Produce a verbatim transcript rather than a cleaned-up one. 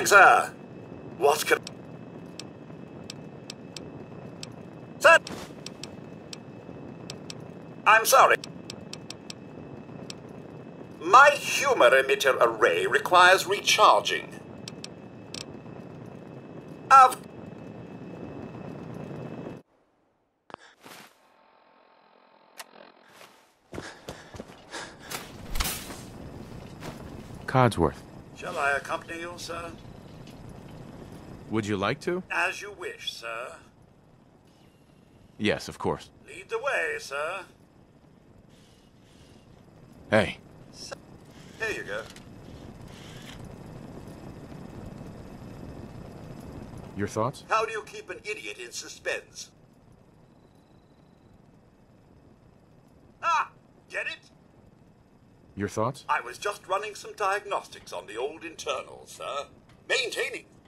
morning, sir. What can... Sir! I'm sorry. My humor emitter array requires recharging. Of... Codsworth. Shall I accompany you, sir? Would you like to? As you wish, sir. Yes, of course. Lead the way, sir. Hey. Here you go. Your thoughts? How do you keep an idiot in suspense? Ah! Get it? Your thoughts? I was just running some diagnostics on the old internals, sir. Maintaining